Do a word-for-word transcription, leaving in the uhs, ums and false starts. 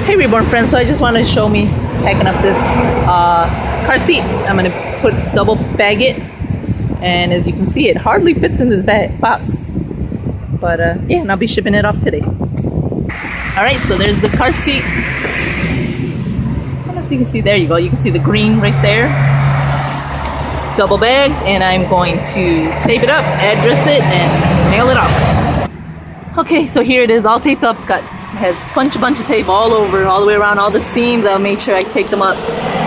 Hey Reborn friends, so I just wanted to show me packing up this uh, car seat. I'm going to put double bag it, and as you can see, it hardly fits in this bag box. But uh, yeah, and I'll be shipping it off today. Alright, so there's the car seat. I don't know if you can see, there you go, you can see the green right there. Double bagged, and I'm going to tape it up, address it, and mail it off. Okay, so here it is, all taped up, got has bunch a bunch of tape all over, all the way around all the seams. I'll make sure I take them up